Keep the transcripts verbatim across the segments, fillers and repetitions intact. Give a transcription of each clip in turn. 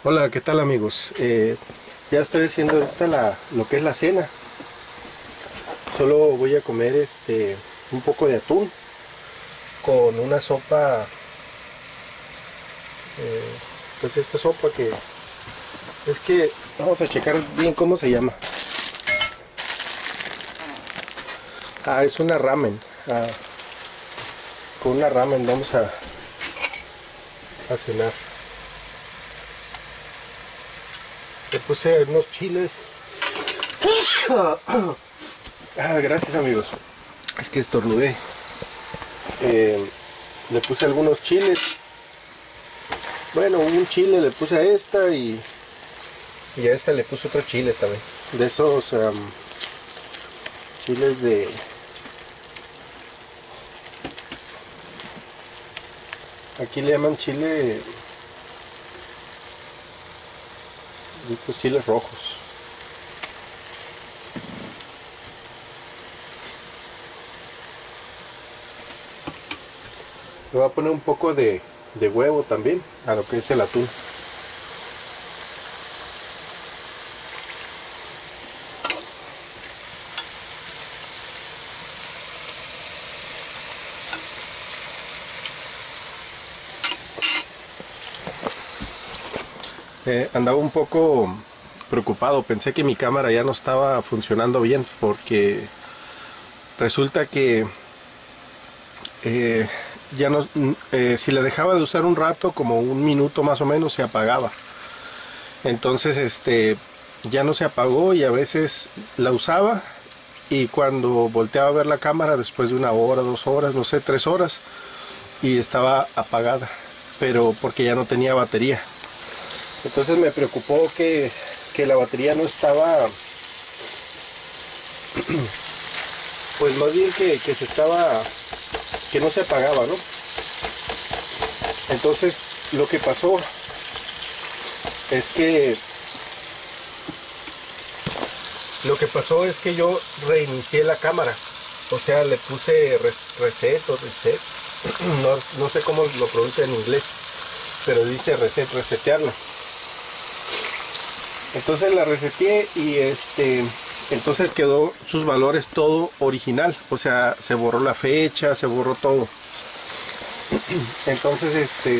Hola, ¿qué tal amigos? Eh, ya estoy haciendo ahorita la, lo que es la cena. Solo voy a comer este un poco de atún con una sopa, eh, pues esta sopa que es que vamos a checar bien cómo se llama. Ah, es una ramen. Ah, con una ramen vamos a, a cenar. Le puse unos chiles. Ah, gracias amigos. Es que estornudé. Eh, le puse algunos chiles. Bueno, un chile le puse a esta y, y a esta le puse otro chile también. De esos um, chiles de... Aquí le llaman chile... de estos chiles rojos. Le voy a poner un poco de, de huevo también a lo que es el atún. Eh, andaba un poco preocupado, pensé que mi cámara ya no estaba funcionando bien porque resulta que eh, ya no, eh, si la dejaba de usar un rato, como un minuto más o menos, se apagaba. Entonces este ya no se apagó y a veces la usaba y cuando volteaba a ver la cámara después de una hora, dos horas, no sé, tres horas, y estaba apagada, pero porque ya no tenía batería. Entonces me preocupó que, que la batería no estaba, pues más bien que, que se estaba, que no se apagaba, ¿no? Entonces lo que pasó es que, lo que pasó es que yo reinicié la cámara, o sea, le puse res, reset o reset, no, no sé cómo lo pronuncia en inglés, pero dice reset, resetearla. Entonces la reseteé y este entonces quedó sus valores todo original, o sea, se borró la fecha, se borró todo. Entonces este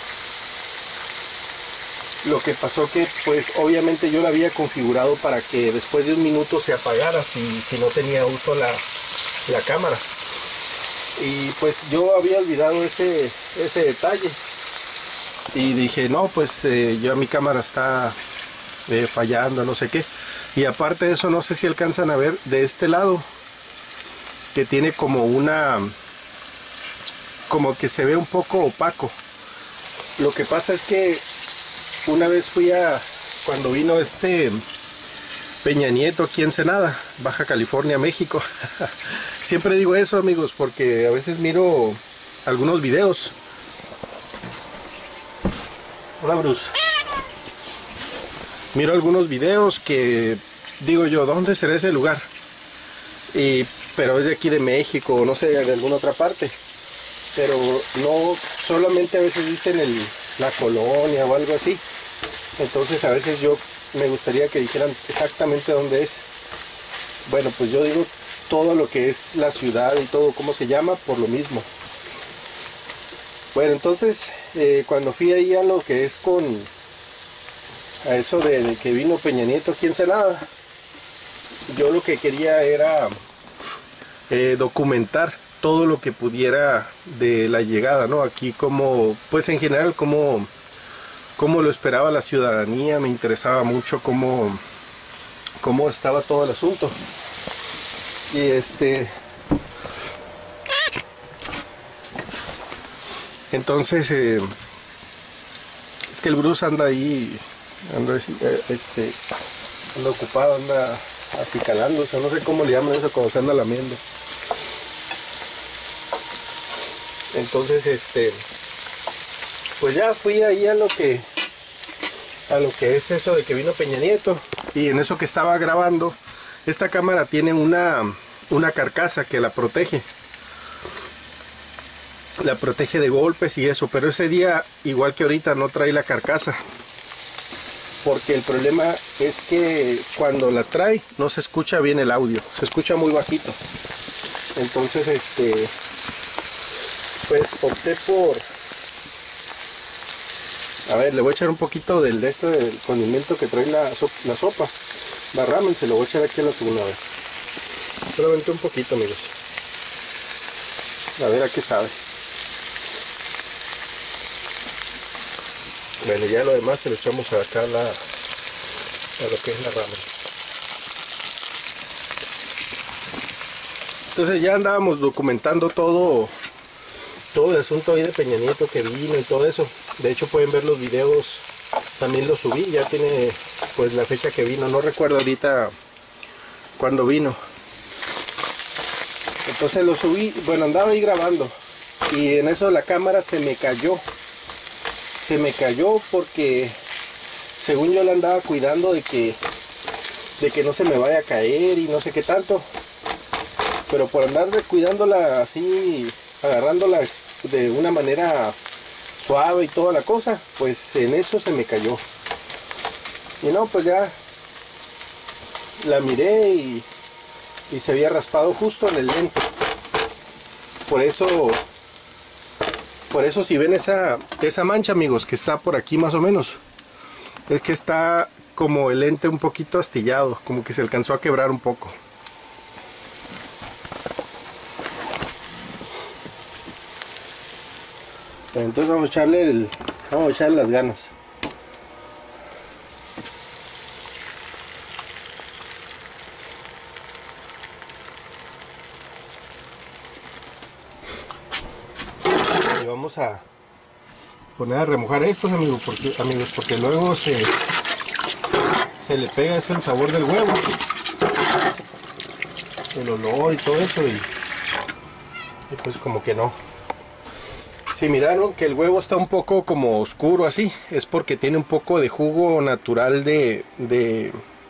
lo que pasó que pues obviamente yo la había configurado para que después de un minuto se apagara si, si no tenía uso la, la cámara, y pues yo había olvidado ese, ese detalle y dije no, pues eh, ya mi cámara está Eh, fallando, no sé qué. Y aparte de eso, no sé si alcanzan a ver de este lado que tiene como una, como que se ve un poco opaco. Lo que pasa es que una vez fui a, cuando vino este Peña Nieto aquí en Ensenada, Baja California, México. Siempre digo eso amigos porque a veces miro algunos videos. Hola Bruce. Miro algunos videos que digo yo, ¿dónde será ese lugar? Y, pero es de aquí de México, no sé, de alguna otra parte. Pero no, solamente a veces dicen el, la colonia o algo así. Entonces a veces yo me gustaría que dijeran exactamente dónde es. Bueno, pues yo digo todo lo que es la ciudad y todo cómo se llama por lo mismo. Bueno, entonces eh, cuando fui ahí a lo que es con... a eso de, de que vino Peña Nieto aquí en Ensenada, yo lo que quería era eh, documentar todo lo que pudiera de la llegada, ¿no? Aquí como, pues en general, como, como lo esperaba la ciudadanía, me interesaba mucho cómo, cómo estaba todo el asunto. Y este... Entonces, eh, es que el Bruce anda ahí, anda, este, anda ocupado, anda acicalándose, no sé cómo le llaman eso cuando se anda lamiendo. Entonces, este, pues ya fui ahí a lo que, a lo que es eso de que vino Peña Nieto, y en eso que estaba grabando, esta cámara tiene una, una carcasa que la protege. La protege de golpes y eso, pero ese día, igual que ahorita, no trae la carcasa. porque el problema es que cuando la trae no se escucha bien el audio, se escucha muy bajito. Entonces este pues opté por, a ver, le voy a echar un poquito del de este del condimento que trae la, so, la sopa, la ramen, se lo voy a echar aquí a la segunda vez, solamente un poquito, amigos, a ver a qué sabe. Bueno, ya lo demás se lo echamos acá a, la, a lo que es la ramen. Entonces ya andábamos documentando todo todo el asunto ahí de Peña Nieto que vino y todo eso. De hecho pueden ver los videos, también los subí, ya tiene pues la fecha que vino, no recuerdo ahorita cuándo vino. Entonces lo subí, bueno, andaba ahí grabando y en eso la cámara se me cayó. Se me cayó porque según yo la andaba cuidando de que de que no se me vaya a caer y no sé qué tanto. Pero por andar cuidándola así, agarrándola de una manera suave y toda la cosa, pues en eso se me cayó. Y no, pues ya la miré y, y se había raspado justo en el lente. Por eso, por eso si ven esa, esa mancha, amigos, que está por aquí más o menos, es que está como el lente un poquito astillado, como que se alcanzó a quebrar un poco. Entonces vamos a echarle el, vamos a echarle las ganas. Y vamos a poner a remojar estos, amigos, porque amigos, porque luego se se le pega eso el sabor del huevo, el olor y todo eso, y, y pues como que no. Si miraron que el huevo está un poco como oscuro así, es porque tiene un poco de jugo natural de, de...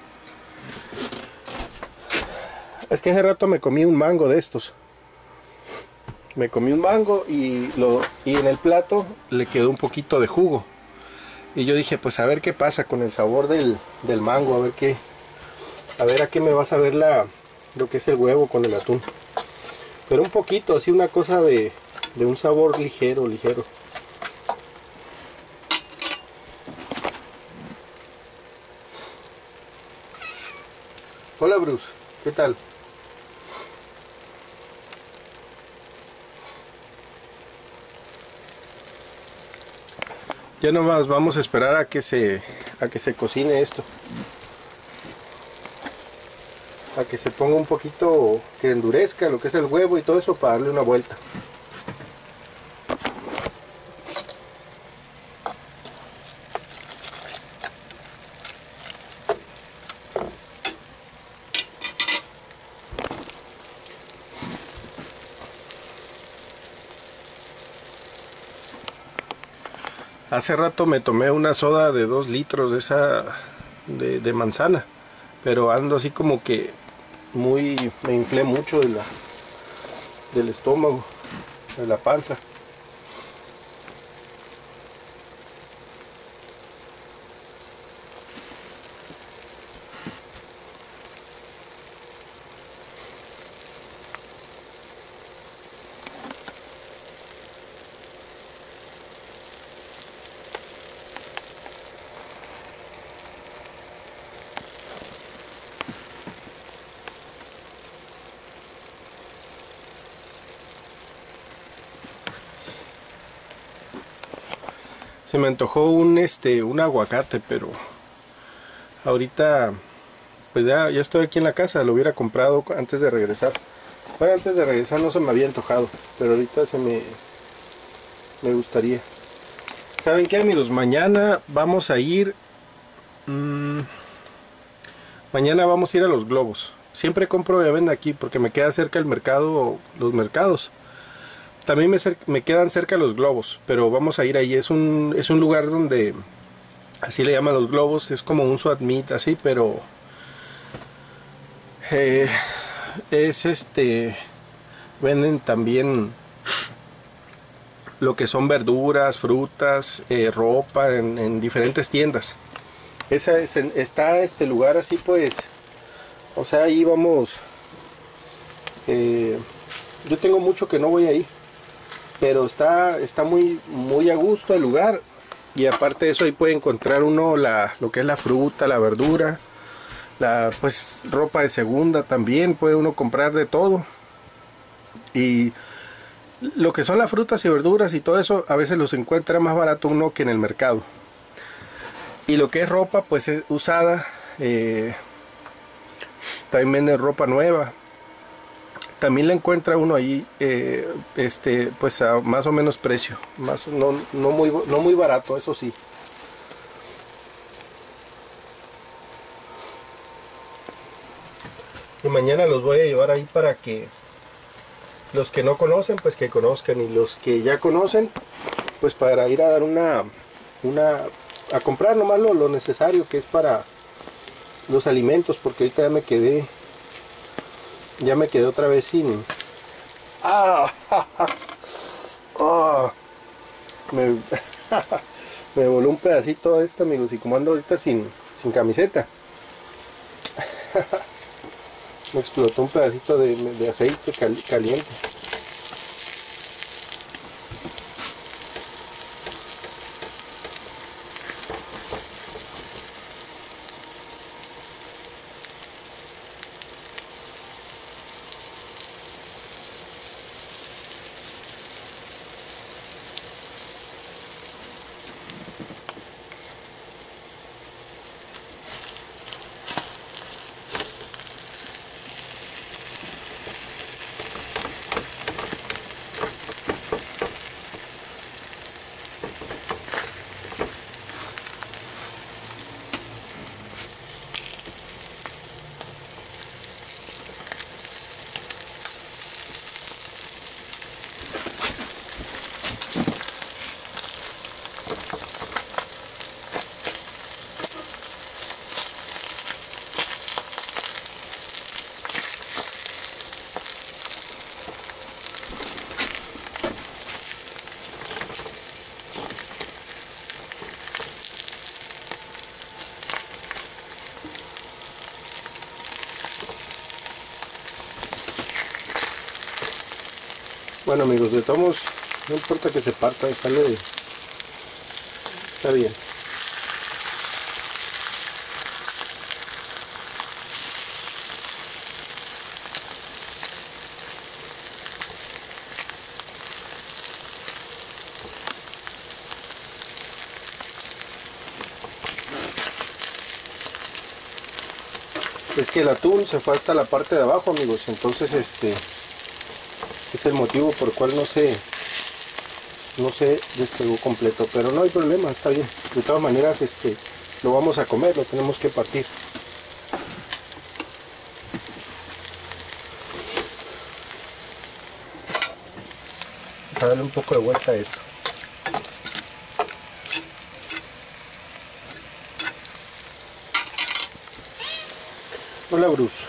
Es que hace rato me comí un mango de estos. Me comí un mango y, lo, y en el plato le quedó un poquito de jugo. Y yo dije, pues a ver qué pasa con el sabor del, del mango, a ver qué... A ver a qué me va a saber la, lo que es el huevo con el atún. Pero un poquito, así una cosa de... de un sabor ligero, ligero. Hola Bruce, ¿qué tal? Ya nomás vamos a esperar a que se a que se cocine esto, a que se ponga un poquito, que endurezca lo que es el huevo y todo eso para darle una vuelta. Hace rato me tomé una soda de dos litros de esa de, de manzana, pero ando así como que muy, me inflé mucho de la, del estómago, de la panza. Se me antojó un este un aguacate, pero ahorita pues ya, ya estoy aquí en la casa, lo hubiera comprado antes de regresar. Bueno, antes de regresar no se me había antojado, pero ahorita se me me gustaría. ¿Saben qué, amigos? Mañana vamos a ir mmm, mañana vamos a ir a Los Globos. Siempre compro ya ven aquí porque me queda cerca el mercado, los mercados. También me, me quedan cerca Los Globos, pero vamos a ir ahí. Es un, es un lugar donde, así le llaman Los Globos, es como un swap meet así, pero eh, es este, venden también lo que son verduras, frutas, eh, ropa en, en diferentes tiendas. esa es, está este lugar así pues, o sea, ahí vamos, eh, yo tengo mucho que no voy ahí, pero está, está muy, muy a gusto el lugar. Y aparte de eso, ahí puede encontrar uno la, lo que es la fruta, la verdura, la pues ropa de segunda también, puede uno comprar de todo. Y lo que son las frutas y verduras y todo eso, a veces los encuentra más barato uno que en el mercado. Y lo que es ropa, pues es usada, eh, también venden ropa nueva. También la encuentra uno ahí, eh, este, pues a más o menos precio, más, no, no, muy, no muy barato, eso sí. Y mañana los voy a llevar ahí para que los que no conocen, pues que conozcan, y los que ya conocen, pues para ir a dar una, una a comprar nomás lo, lo necesario que es para los alimentos, porque ahorita ya me quedé, ya me quedé otra vez sin... ¡Ah! ¡Oh! Me, me voló un pedacito esto, amigos, y como ando ahorita sin, sin camiseta, me explotó un pedacito de, de aceite cal, caliente. Bueno, amigos, de todos modos, no importa que se parta, sale, está bien. Es que el atún se fue hasta la parte de abajo, amigos, entonces este es el motivo por el cual no se no se despegó completo, pero no hay problema, está bien. De todas maneras, este lo vamos a comer, lo tenemos que partir. Vamos a darle un poco de vuelta a esto. Hola, Bruce.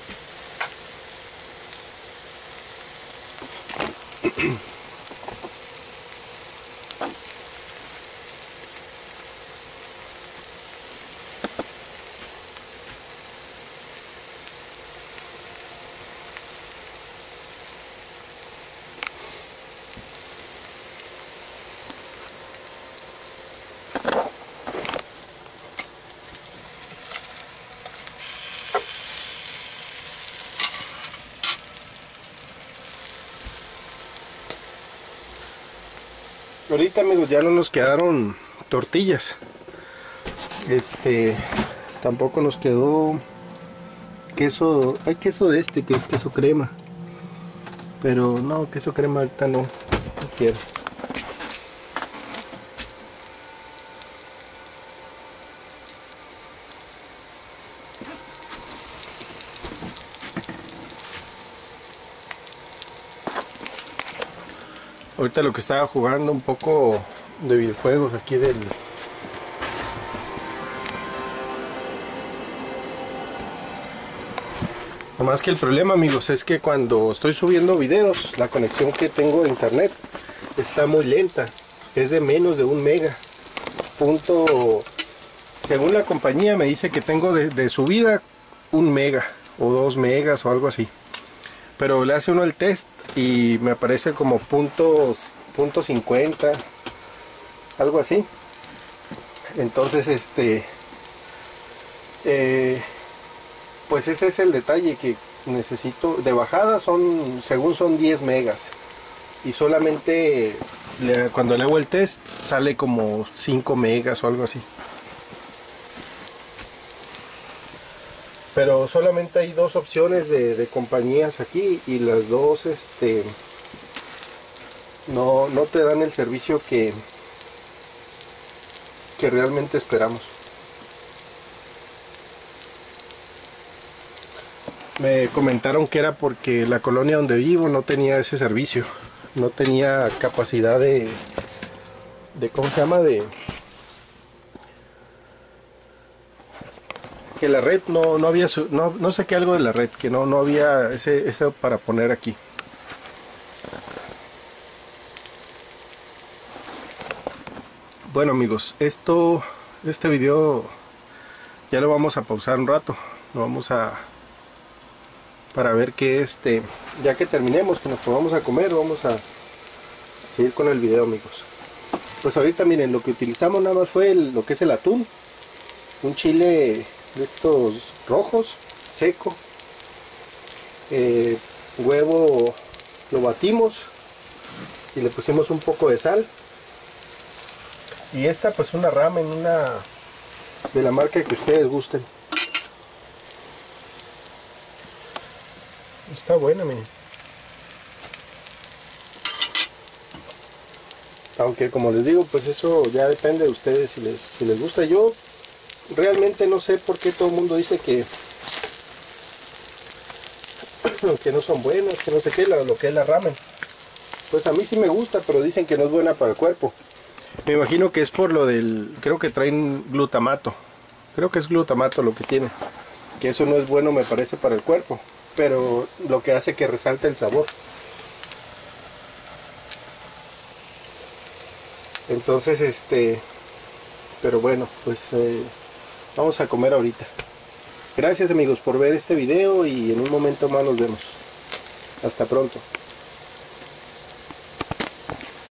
Ahorita, amigos, ya no nos quedaron tortillas. Este, tampoco nos quedó queso. Hay queso de este, que es queso crema. Pero no, queso crema ahorita no, no quiero. Ahorita lo que estaba jugando un poco de videojuegos aquí del... Nomás que el problema, amigos, es que cuando estoy subiendo videos, la conexión que tengo de internet está muy lenta. Es de menos de un mega. Punto según la compañía me dice que tengo de, de subida un mega o dos megas o algo así, pero le hace uno el test y me aparece como punto, punto cincuenta, algo así. Entonces este eh, pues ese es el detalle, que necesito de bajada son, según son diez megas, y solamente le, cuando le hago el test sale como cinco megas o algo así. Pero solamente hay dos opciones de, de compañías aquí, y las dos este no, no te dan el servicio que que realmente esperamos. Me comentaron que era porque la colonia donde vivo no tenía ese servicio, no tenía capacidad de, de ¿cómo se llama? De que la red no, no había, su, no, no sé qué algo de la red, que no, no había ese, eso para poner aquí. Bueno amigos, esto, este video ya lo vamos a pausar un rato, lo vamos a, para ver que este, ya que terminemos, que nos pongamos a comer, vamos a seguir con el video amigos. Pues ahorita miren, lo que utilizamos nada más fue el, lo que es el atún, un chile de estos rojos, seco, eh, huevo lo batimos y le pusimos un poco de sal, y esta pues una ramen, una de la marca que ustedes gusten. Está buena, miren. Aunque como les digo, pues eso ya depende de ustedes si les, si les gusta. Yo realmente no sé por qué todo el mundo dice que que no son buenas, que no sé qué, lo, lo que es la ramen. Pues a mí sí me gusta, pero dicen que no es buena para el cuerpo. Me imagino que es por lo del, creo que traen glutamato. Creo que es glutamato lo que tiene. Que eso no es bueno, me parece, para el cuerpo. Pero lo que hace que resalte el sabor. Entonces, este... Pero bueno, pues eh, vamos a comer ahorita. Gracias amigos por ver este video, y en un momento más nos vemos. Hasta pronto.